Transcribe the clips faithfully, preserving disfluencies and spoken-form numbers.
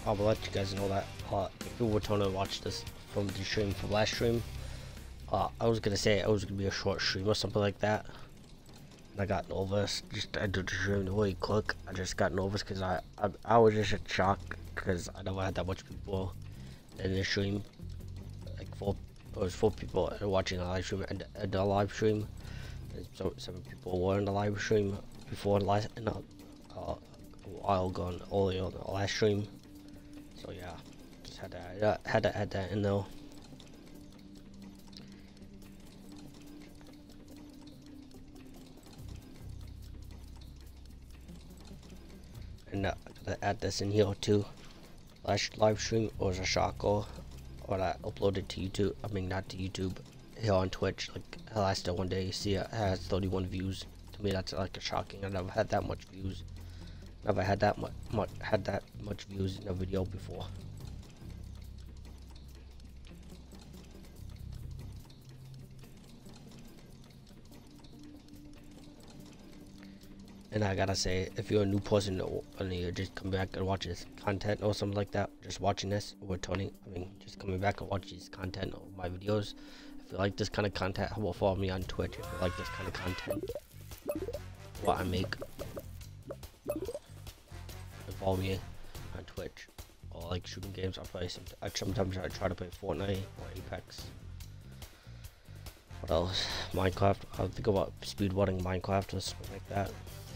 I'll let you guys know that uh, if you were trying to watch this from the stream from last stream, uh, I was gonna say it was gonna be a short stream or something like that. And I got nervous. Just I did the stream really quick. I just got nervous because I, I I was just in shock because I never had that much people in the stream. Like four, it was four people watching a live stream and, and a live stream. And so seven people were in the live stream before the last in a, uh, a while ago earlier on the last stream. So yeah, just had to uh, had to add that in though. And uh, I gotta add this in here too. Last live stream was a shocker, or I uploaded to YouTube. I mean not to YouTube, here on Twitch. Like last one day, you see it has thirty-one views. To me, that's like a shocking. I never had that much views. Never had that much, much had that much views in a video before. And I gotta say, if you're a new person and you just come back and watch this content or something like that, just watching this or Tony, I mean, just coming back and watch these content or my videos. If you like this kind of content, how about follow me on Twitch if you like this kind of content, what I make. And follow me on Twitch or like shooting games. I play some. I sometimes I try to play Fortnite or Apex. What else? Minecraft. I think about speedrunning Minecraft or something like that.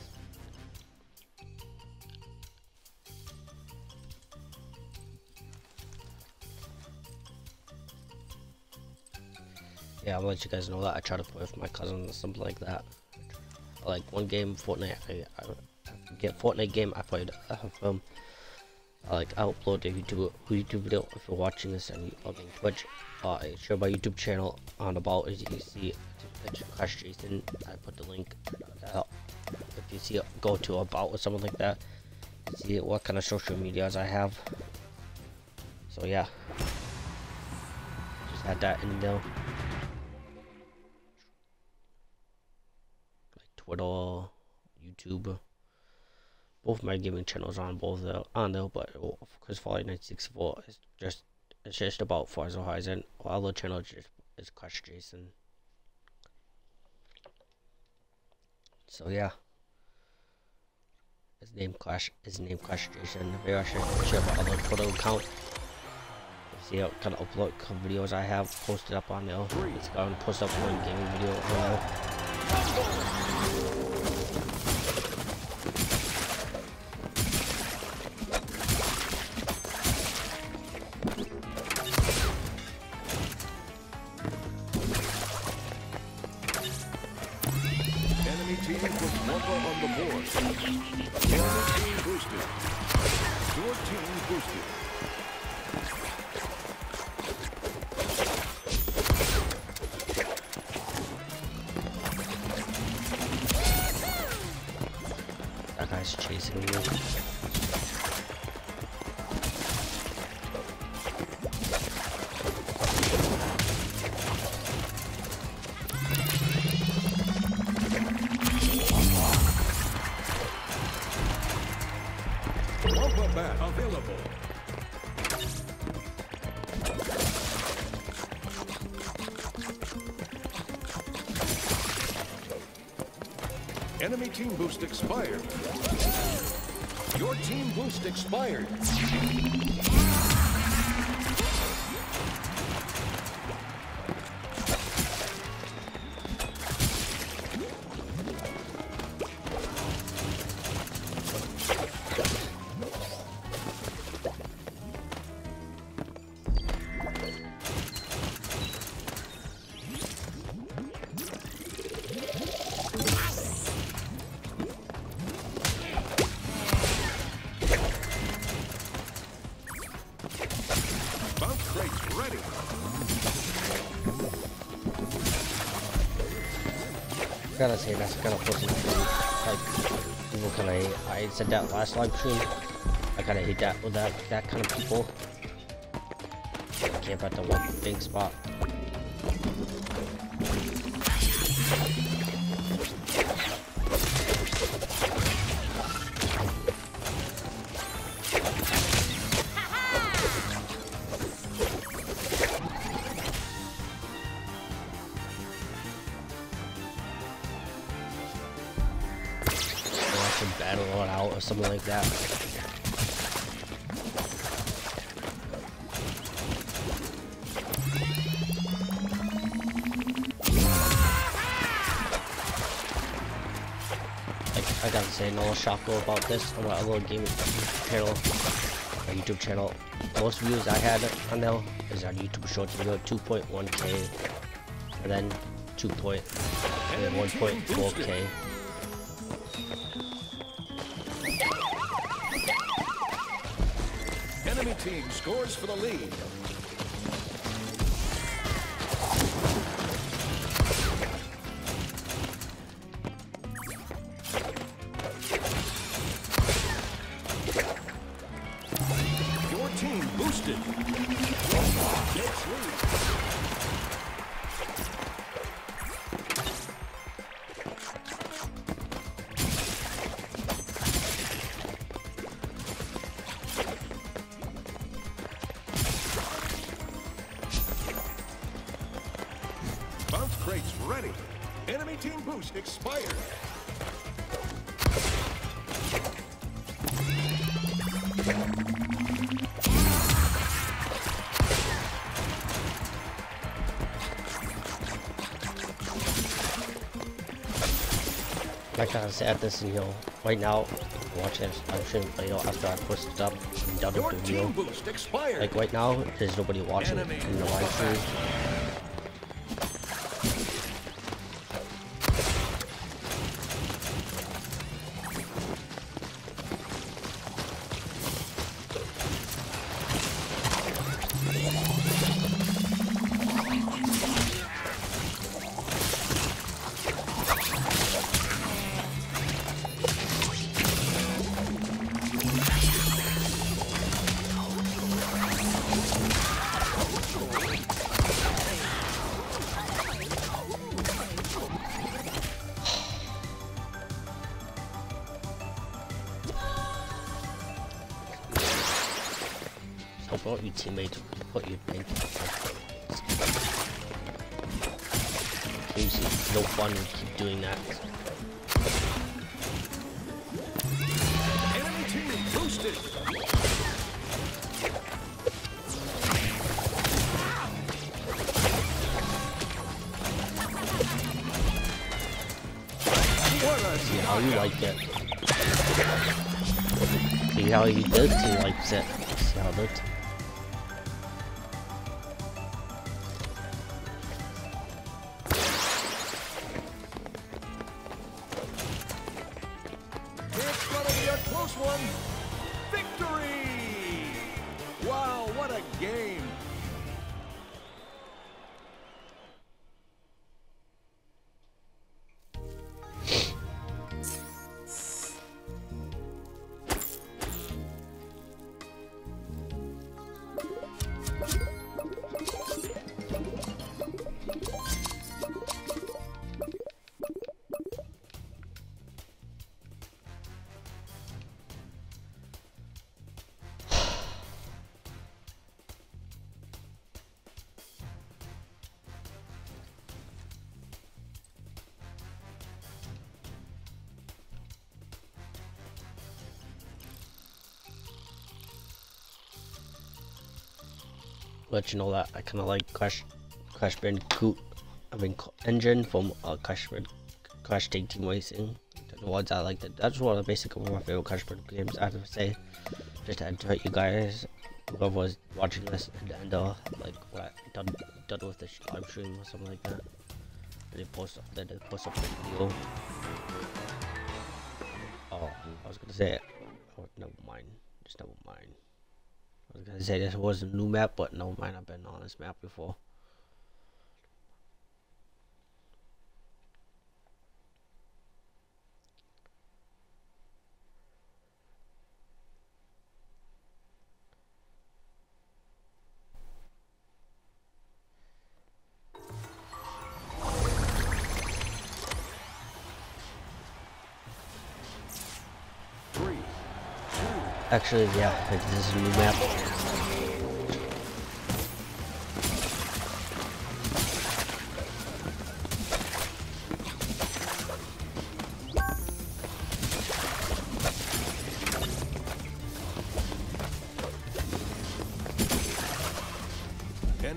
Yeah, I'll let you guys know that I try to play with my cousin or something like that. Like one game, Fortnite, I, I, I get Fortnite game, I played uh, from, uh, like I upload a YouTube, YouTube video if you're watching this and on Twitch. Uh, I share my YouTube channel on about, as you can see, it's Crash Jason. I put the link, uh, if you see it, go to about or something like that, see what kind of social medias I have. So yeah, just had that in there. Twitter, YouTube, both my gaming channels are on both there, on there, but because Fallout nine sixty-four is just it's just about Forza Horizon. While other channel is just is Crash Jason. So yeah, his name Crash, his name Crash Jason. Maybe I should share my other Twitter account. See what kind of upload videos I have posted up on there. It's going to post up one gaming video on there. Enemy team with Wumpa on the board. Enemy team boosted. Your team boosted. That guy's chasing me. Wumpa bat available. Enemy team boost expired. Your team boost expired. Ready. Gotta say that's kind of pussy. Like people kind of hate. I said that last live stream. I kind of hate that with that that kind of people. I camp at the one big spot. run out or something like that. Like, I gotta say, no Shako about this on my other game channel, my YouTube channel. Most views I had on there is on YouTube Shorts video, two point one K, and then two point one point four K. Enemy team scores for the lead. Your team boosted. Takes lead. Bounce crates ready. Enemy team boost expired. Like I said, this you know, right now, watching this live stream, you know, after I post it up, I'm done with the video. Boost expired. Like right now, there's nobody watching Enemy in the live stream. So what your teammates what you think? Easy, no fun to keep doing that. Enemy team boosted. See how you like it. See how he does he likes it. See how that. It's gonna be a close one. Victory! Wow, what a game! Let you know that I kind of like Crash, Crash Bandicoot. I mean engine from uh, Crash Crash Team Team Racing. The ones I like. That that's one of basically one of my favorite Crash Bandicoot games. I have to say, just to entertain you guys, whoever was watching this at the end of like what done done with the live stream or something like that. They post up. They post up the video. Oh, I was gonna say, oh, never mind. Just never mind. I was gonna say this was a new map, but no mind, I've been on this map before. Three, two, Actually, yeah, like, this is a new map.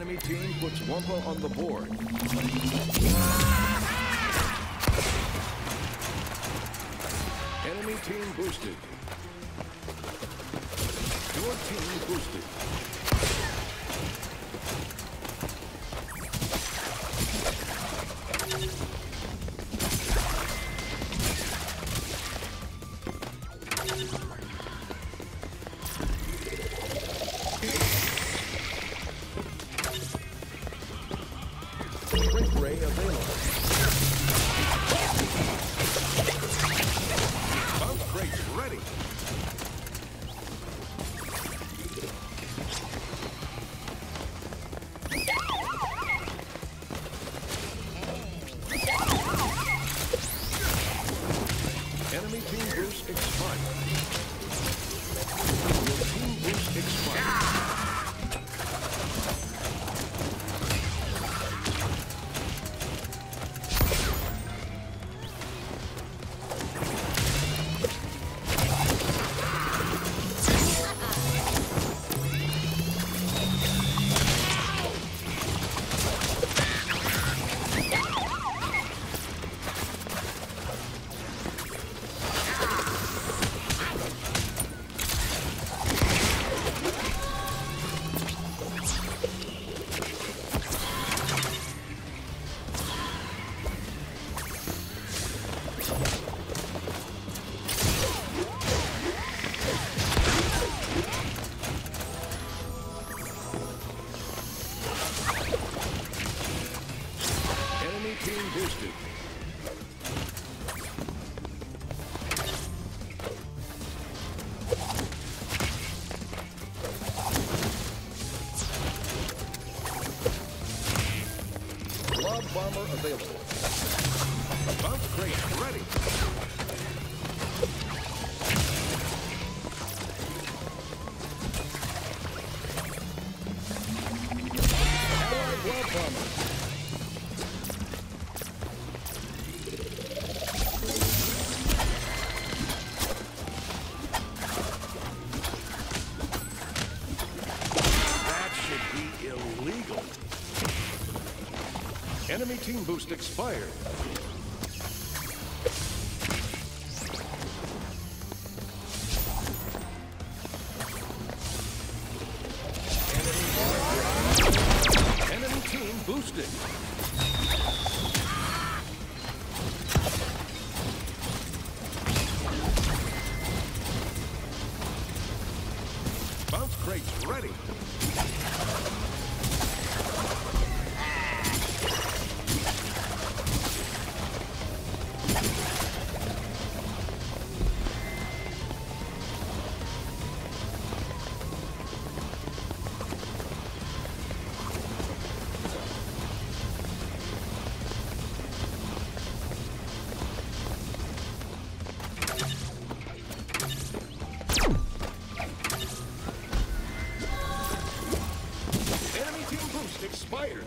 Enemy team puts Wumpa on the board. Enemy team boosted. Your team boosted. Shrink ray available. Bounce brakes ready. Enemy team boost expired. Your team boost expired. Team boosted. Blob bomber available. Bounce crate ready. Allied blob bomber. Illegal. Enemy team boost expired. Enemy, Enemy team boosted. Bounce crates ready. Expired.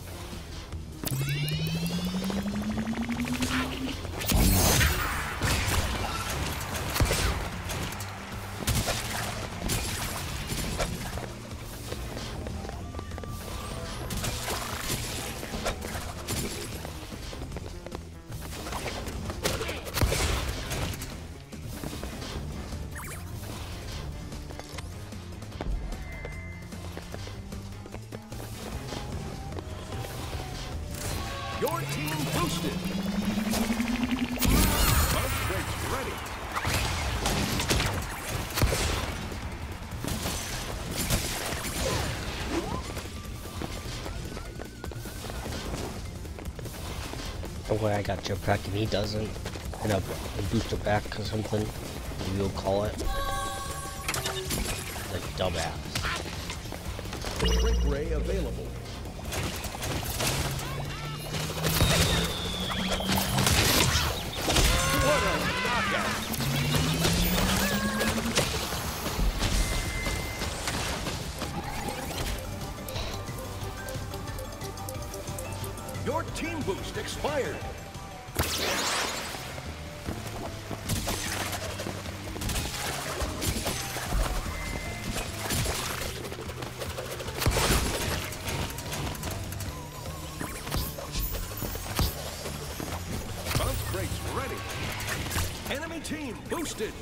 Your team boosted. Bounce brakes ready. Oh, I got jetpack and he doesn't. And a booster back or something. We'll call it. Like dumbass. Shrink ray available. What a knockout! Your team boost expired. boosted.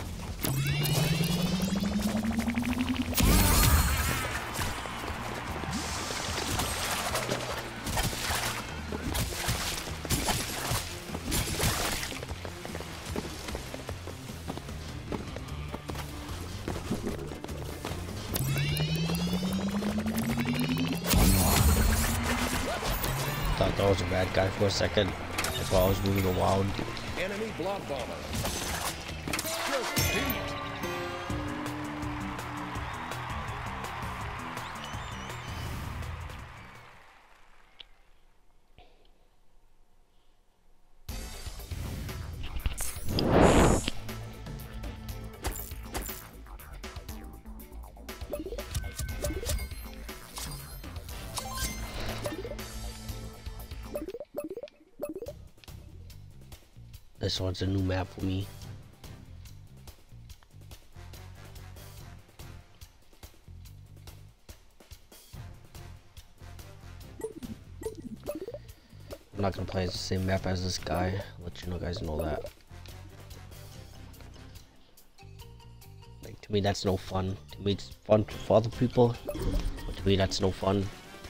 Thought that was a bad guy for a second. That's why I was moving around. Enemy block bomber. Just beat. This one's a new map for me. I'm not gonna play the same map as this guy. Let you know guys know that. Like to me that's no fun. To me it's fun for other people, but to me that's no fun.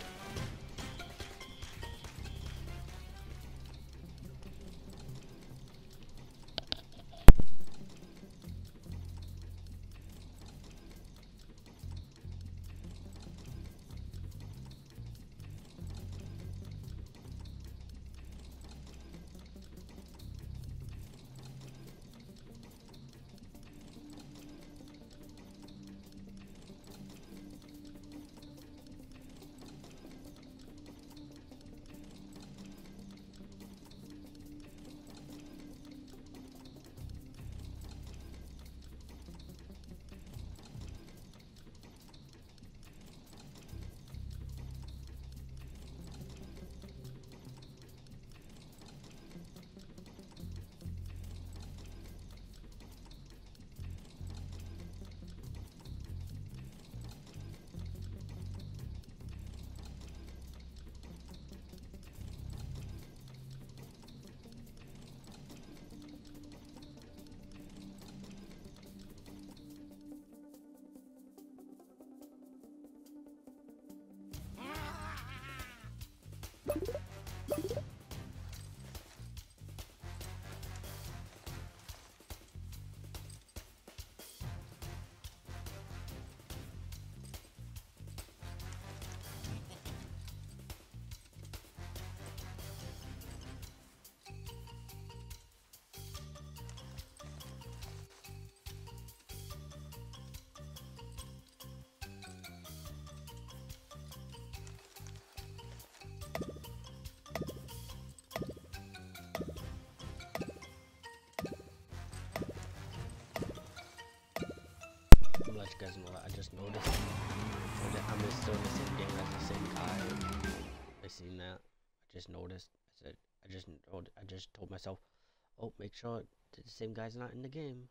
Let you guys know that I just noticed that I'm still in the same game as the same guy. I seen that. I just noticed. I said I just I just told myself, oh, make sure the same guy's not in the game.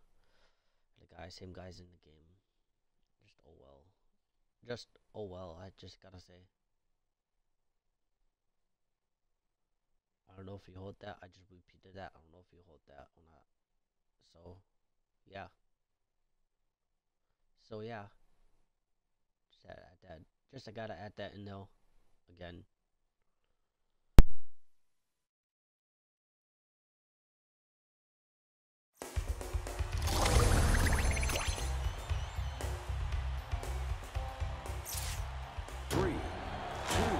The guy, same guy's in the game. Just oh well. Just oh well. I just gotta say. I don't know if you heard that. I just repeated that. I don't know if you heard that or not. So, yeah. So yeah, just add that. Just I gotta add that in there again. Three, two,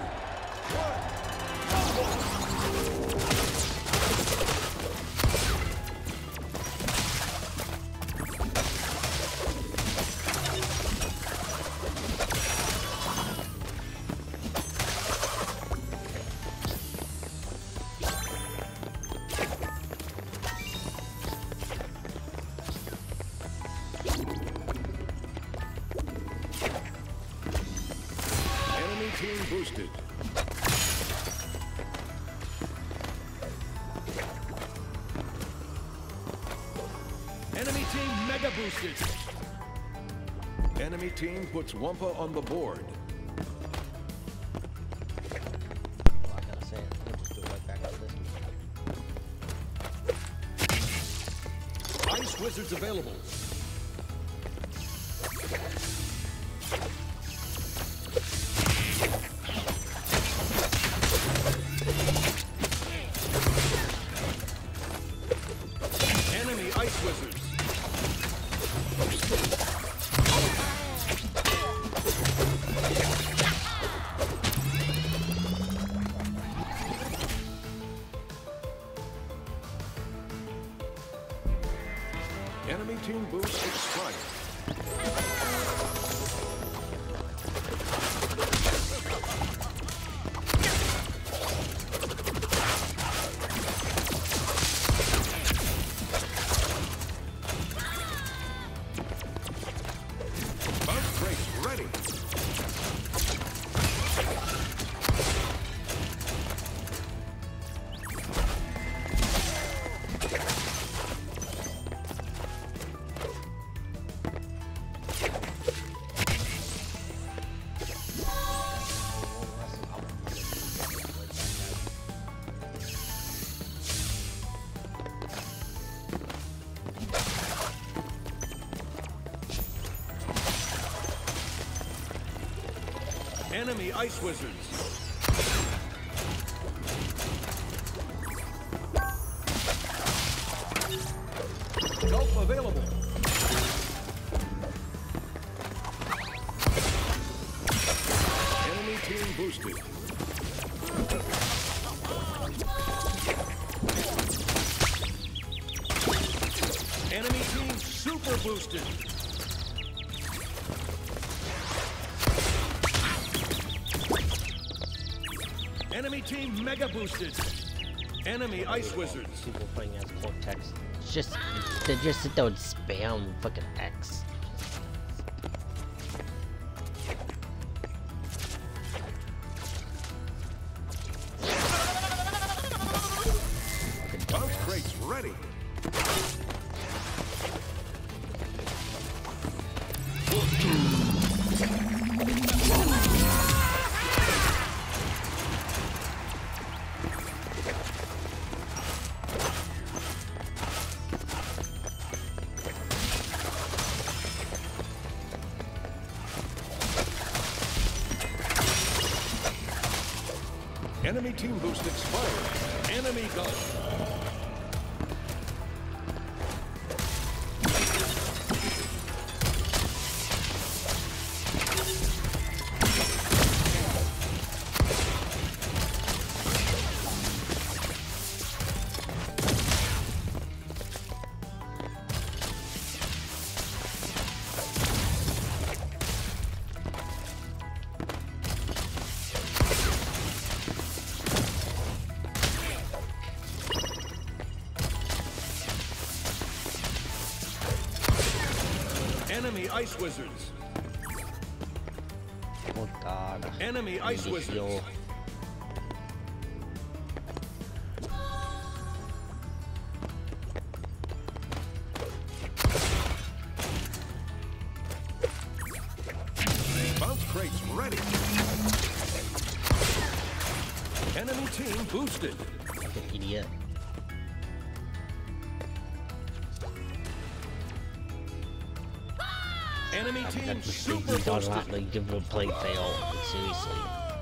team boosted. Enemy team mega boosted. Enemy team puts Wumpa on the board. Oh, I gotta say it. I'll just do it right back after this. Ice with Wizards available. Enemy Ice Wizards. Enemy team boost expired. Bounce crates ready. Enemy Ice Wizards. Gulp available. Enemy team boosted. Enemy team super boosted. Enemy team mega boosted. Enemy Ice Wizards. People playing as Cortex. It's just, they just sit there and spam fucking X. Bounce crates ready. Enemy team boost expired. Enemy Gulp. Enemy Ice Wizards. Oh god. Enemy Ice Wizards. Heal. Bounce crates ready. Enemy team boosted. Fucking idiot. Enemy team That's super super boosted. not like give him a play fail. Like, seriously.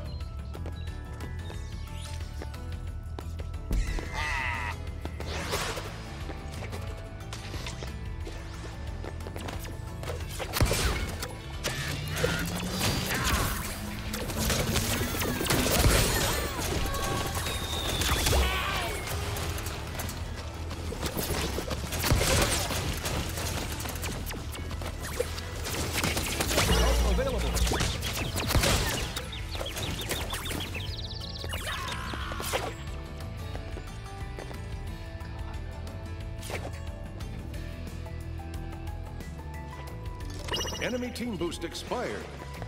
Available. Enemy team boost expired.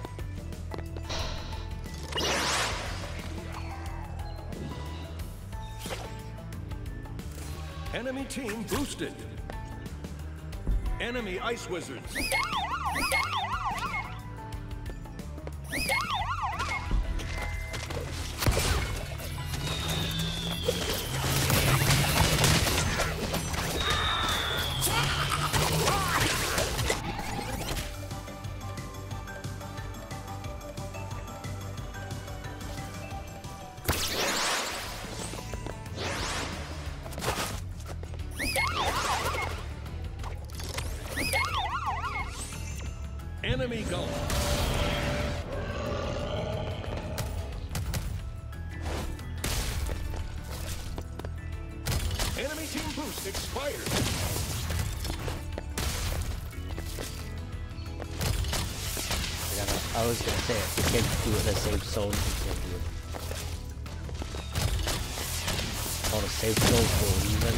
Enemy team boosted. Enemy Ice Wizards. Enemy goal. Enemy team boost expired. I, gotta, I was gonna say it. You can't do it in the same zone. You can't do it. All the safe zone for a reason.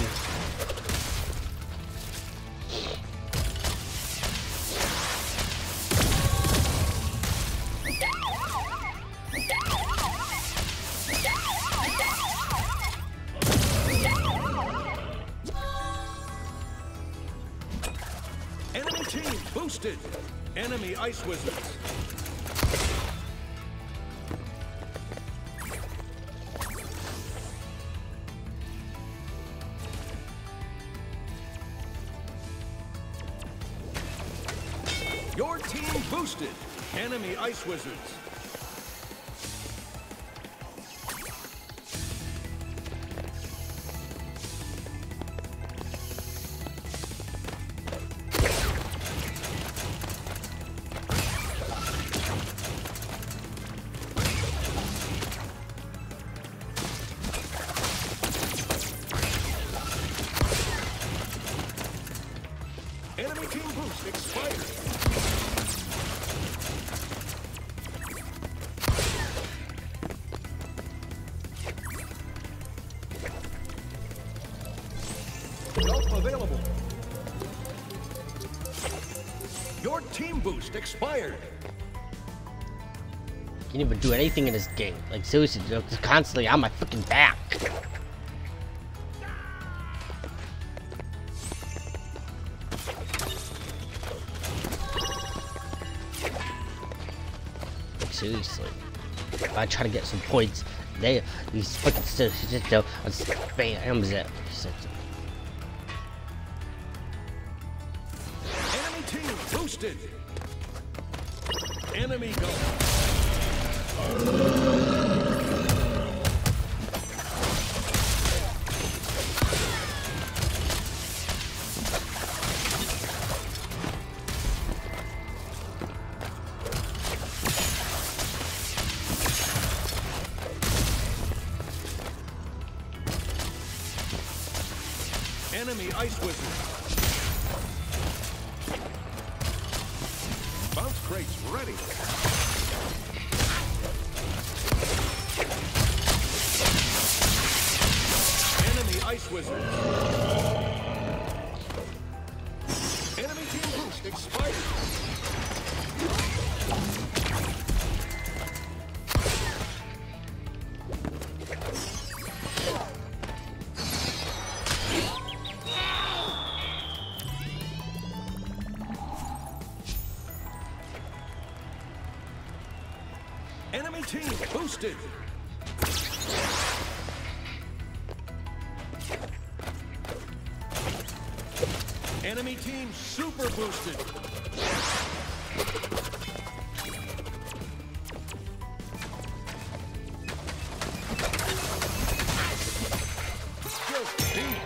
Enemy team boosted. Enemy ice wizards. Your team boosted. Enemy ice wizards. Enemy team boost expired. Help available. Your team boost expired. Can't even do anything in this game. Like seriously, they're just constantly on my freaking back. Like seriously, if I try to get some points, they these fucking still just go and spams it. Enemy team boosted. Enemy goal. Enemy ice wizard. Bounce crates ready. Enemy ice wizard. Enemy team boost expired. Enemy team boosted. Enemy team super boosted. Just beat.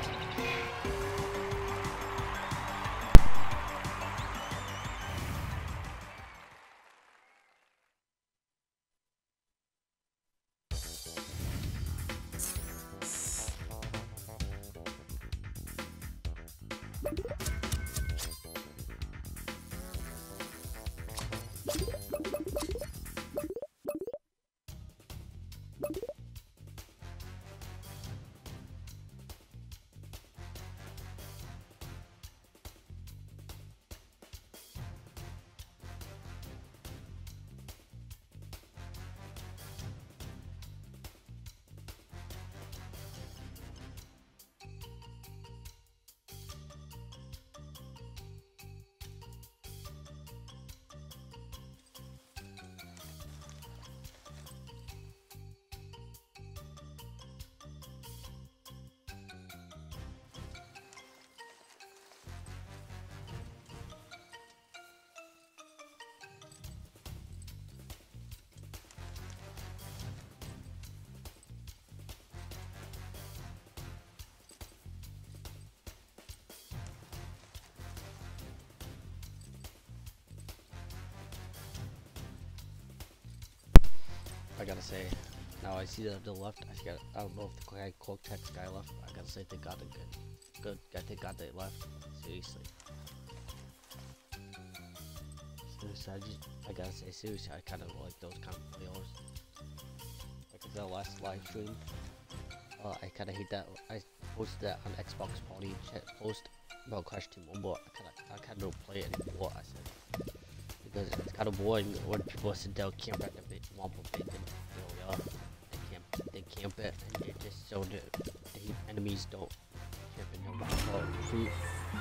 I gotta say, now I see that the left. I got. I don't know if the guy Cortex guy left. I gotta say they got a good, good. I think got they left. Seriously. Seriously, I just. I gotta say seriously. I kind of like those kind of players. Like the last live stream. Uh, I kind of hate that. I posted that on Xbox Party chat post about Crash Team Mobile. I kind of. I kind of don't play it anymore. I said. Because it's kind of boring when people sit down, camp at the bit, womp a bit, and you know, yeah, they camp, they camp it, and it just so the, the enemies don't camp in the womp fruit.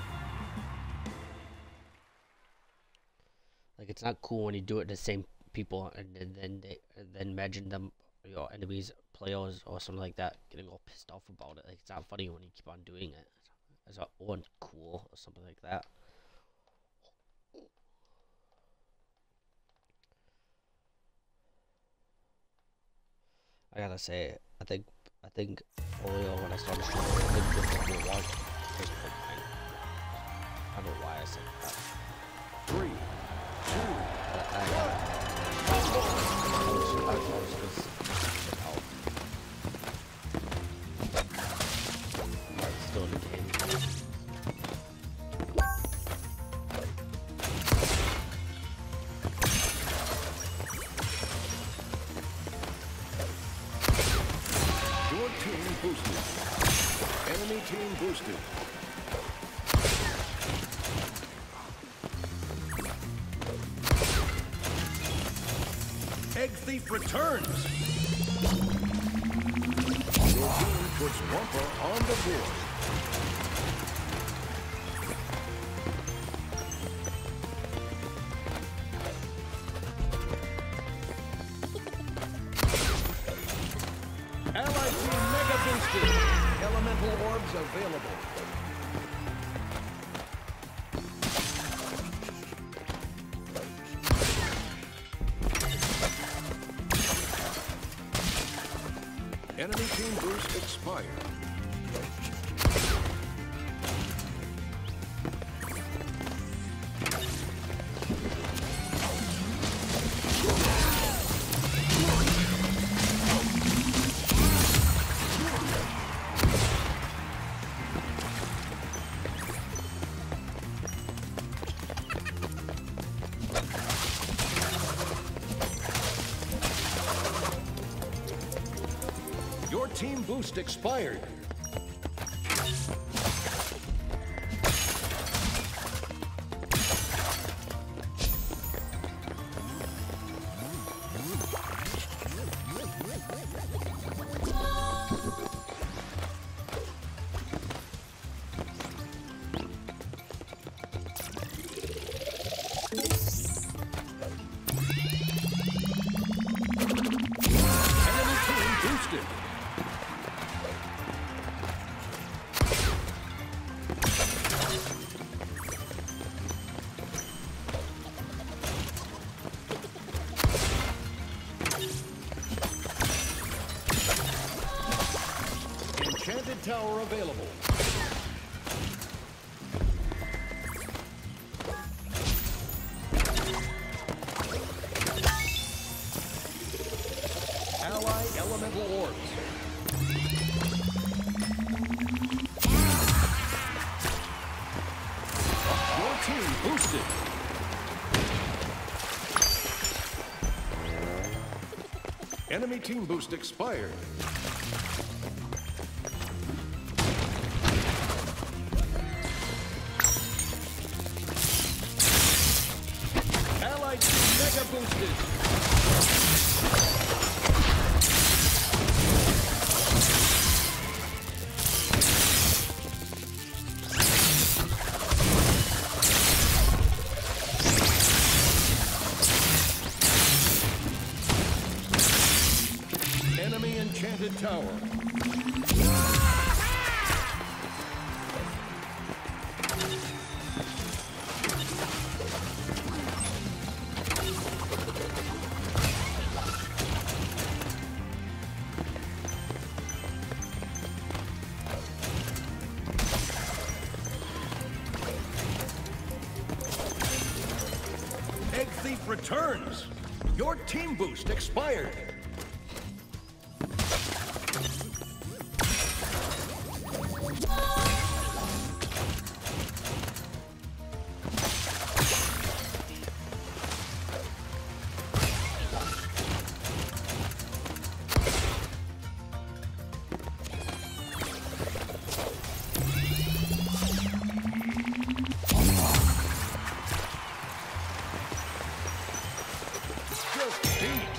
Like it's not cool when you do it to the same people, and then then they, and then imagine them, your enemies, players, or something like that, getting all pissed off about it. Like it's not funny when you keep on doing it. It's not cool or something like that. I gotta say, I think, I think earlier when I started streaming, I think the people watch just for mine. I don't know why I said that. Three, two, But I, uh, I was, I was, I was just out. But it's still in the game. team boosted. Enemy team boosted. Egg Thief returns. Your team puts Wumpa on the board. Allied team mega boosted. Elemental orbs available. Enemy team boost expired. Your team boost expired. Enemy team boosted. Enchanted tower available. Ally elemental orbs. Your team boosted. Enemy team boost expired. Allied team mega boosted. Enemy enchanted tower. Egg Thief returns. Your team boost expired. sixteen.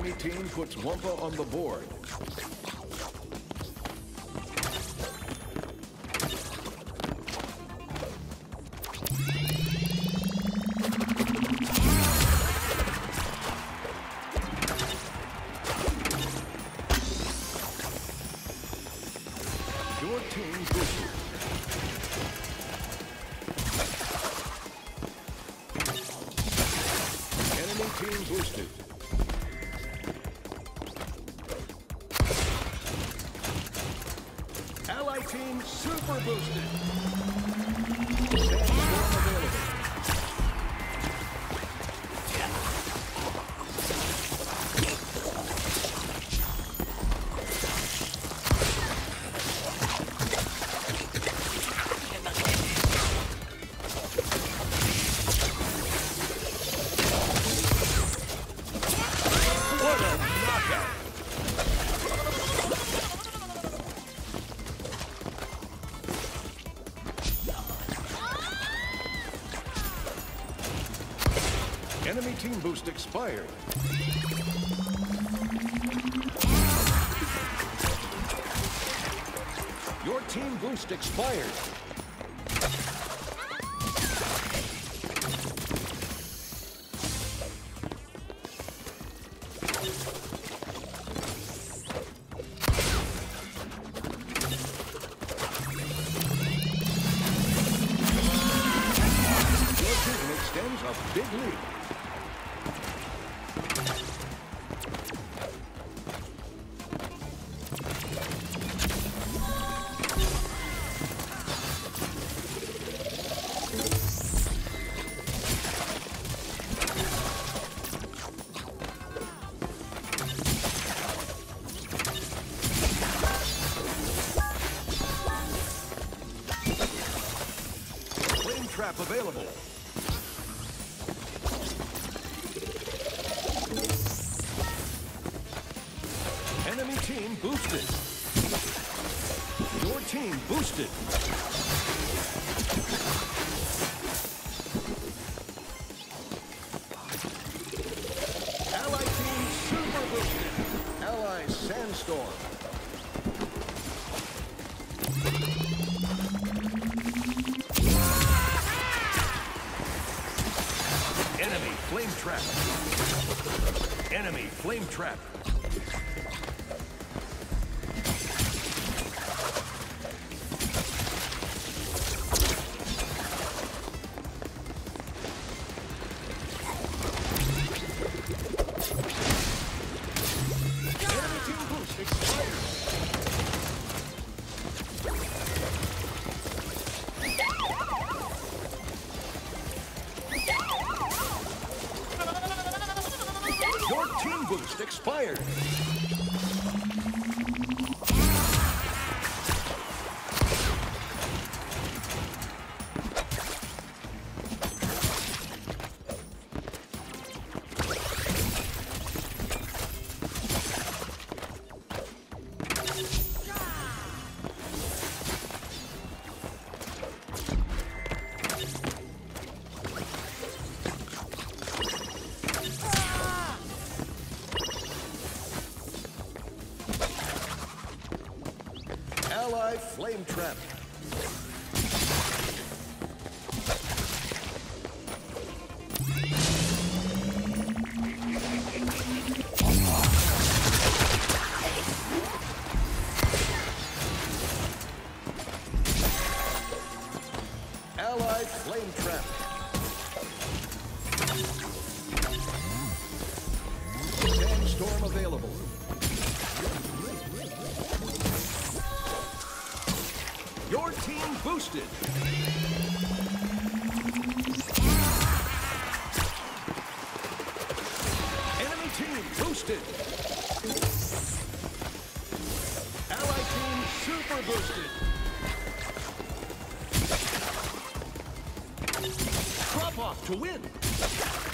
Enemy team puts Wumpa on the board. Your team boosted. Enemy team boosted. Ally team super boosted. Sandstorm available. What a knockout! Enemy team boost expired. Your team boost expired. Your team extends a big lead. Flame trap available. Enemy team boosted. Your team boosted. Ally team super boosted. Ally sandstorm. Enemy flame trap. Enemy flame trap. Enemy team boost expired. Your team boost expired. Ally flame trap. Ally flame trap. Sandstorm available. Your team boosted. Enemy team boosted. Ally team super boosted. Drop off to win.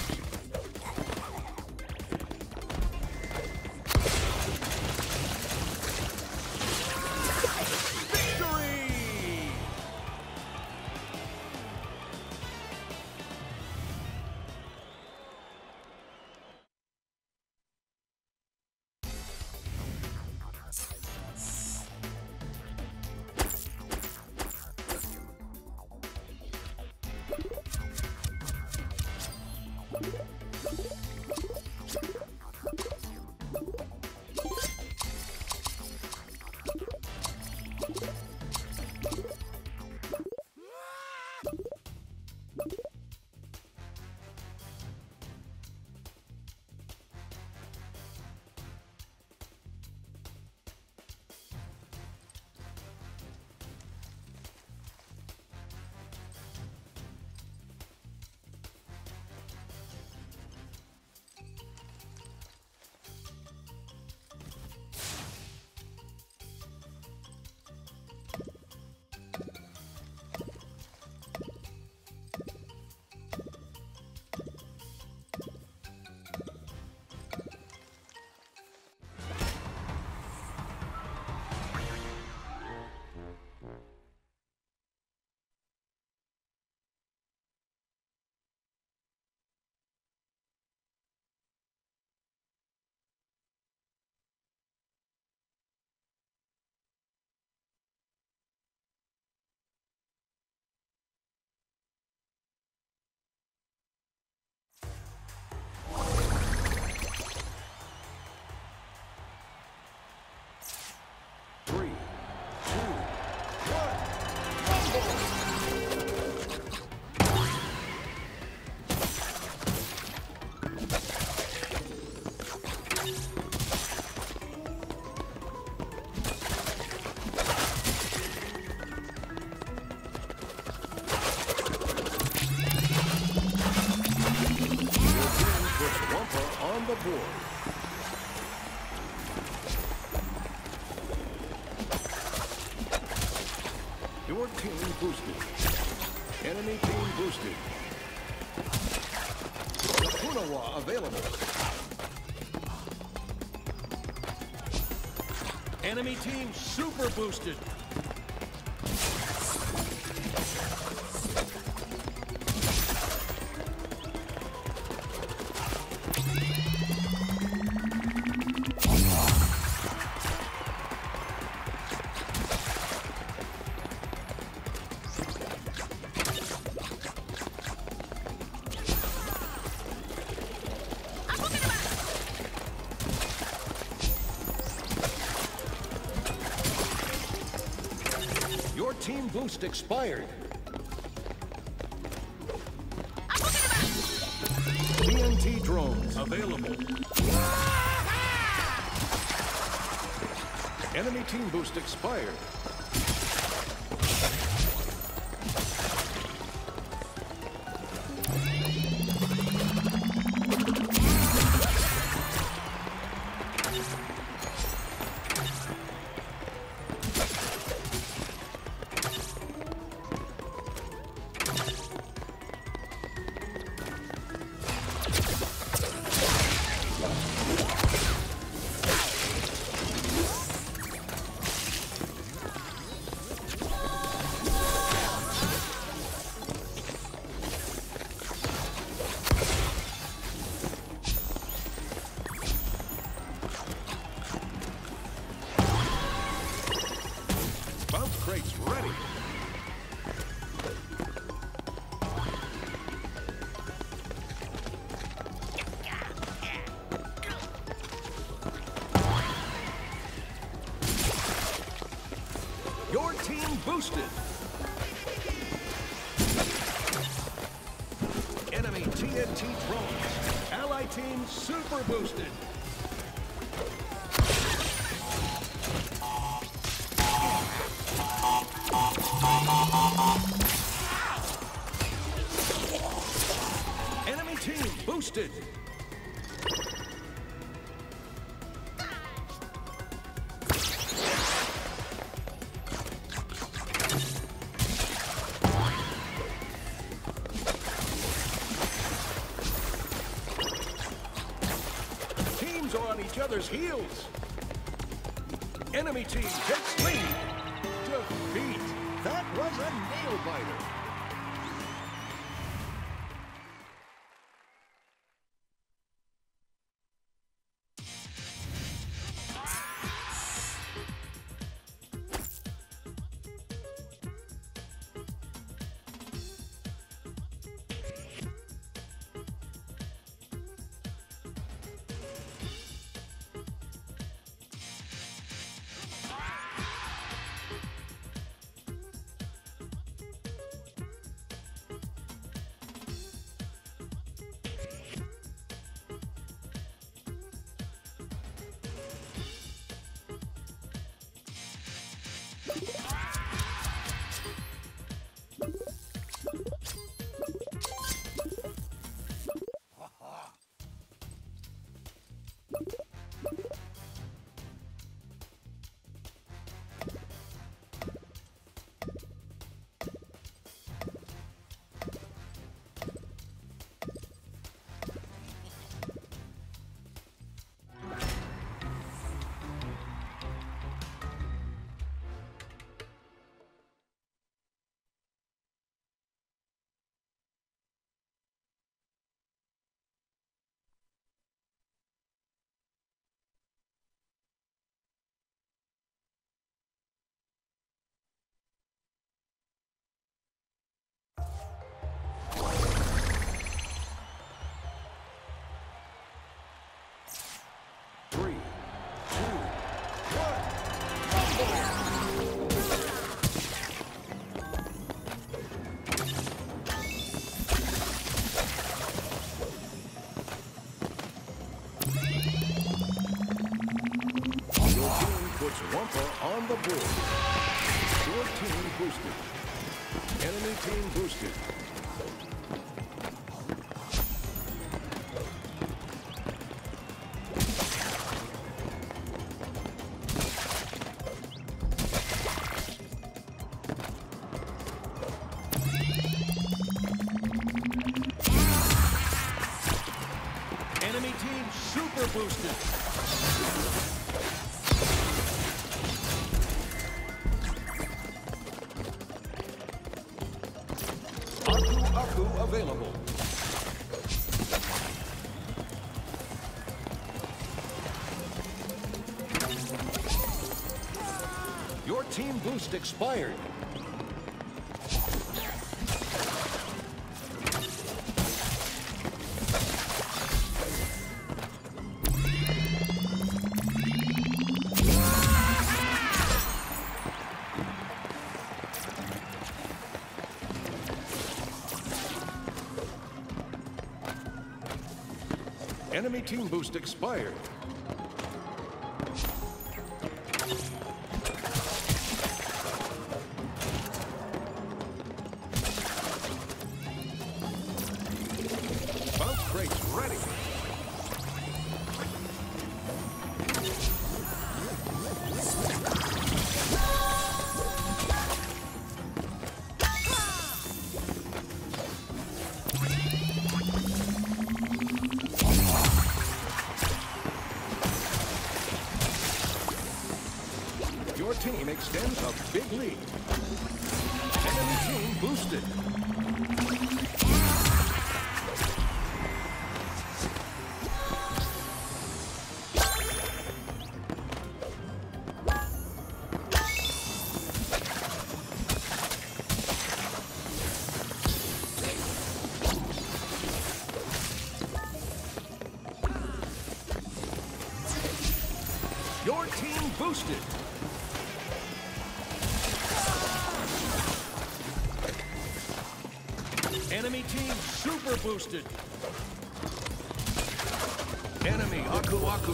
Three, two, puts Wumpa on the board. Your team boosted. Enemy team boosted. Punawa available. Enemy team super boosted. Your team boost expired. T N T drones available. Enemy team boost expired. Bounce crates ready. Your team boosted. Enemy T N T drones. Ally team super boosted. Enemy team boosted. Teams are on each other's heels. Enemy team takes lead. Defeat. That was a nail-biter. Swamper on the board. Your team boosted. Enemy team boosted. Enemy team super boosted. Aku Aku available. Your team boost expired. Enemy team boost expired. Bounce crates ready. Your team extends a big lead. Enemy team boosted. Your team boosted. Enemy team super boosted. Enemy Aku Aku.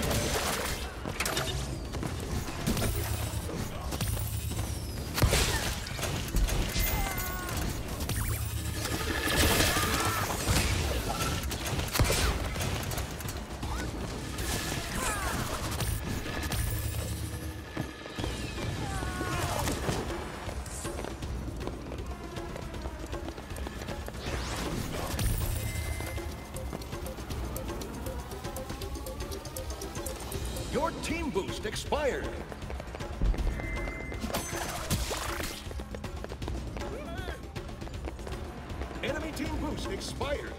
Your team boost expired. Enemy team boost expired.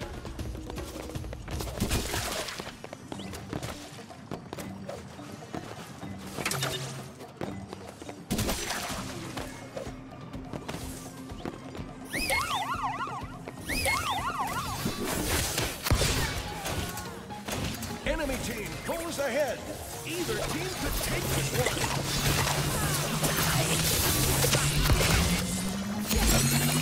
Enemy team pulls ahead. Either team could take this one.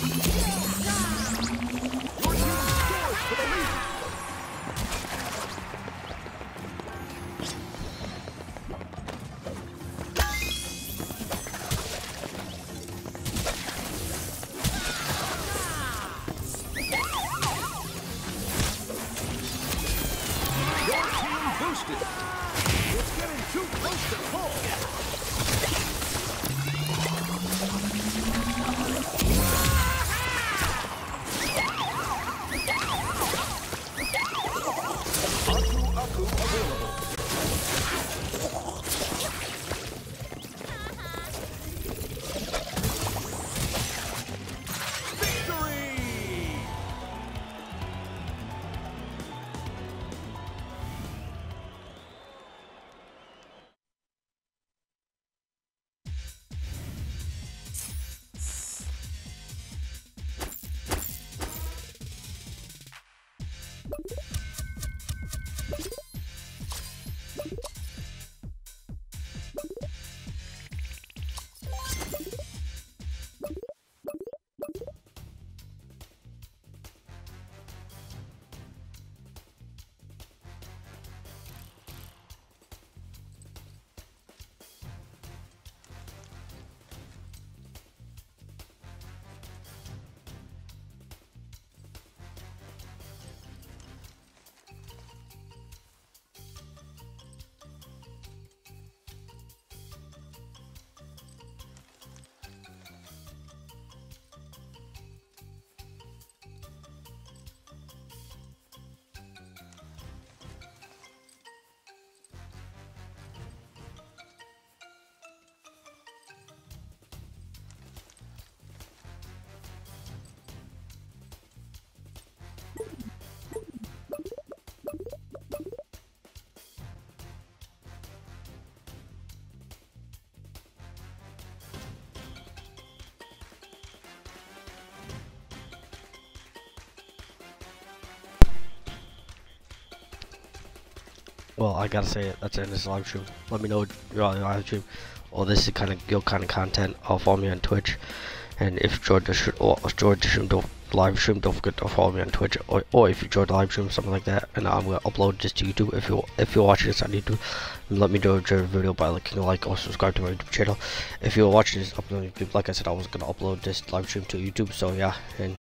well, I gotta say it. That's the end of this live stream. Let me know you're on the live stream. Or this is kind of your kind of content. I'll follow me on Twitch. And if you enjoyed the, sh or enjoyed the stream, don't, live stream, don't forget to follow me on Twitch. Or, or if you enjoyed the live stream, something like that. And I'm gonna upload this to YouTube. If you if you're watching this on YouTube, let me know enjoy the video by clicking a like or subscribe to my YouTube channel. If you're watching this upload YouTube, like I said, I was gonna upload this live stream to YouTube. So yeah, and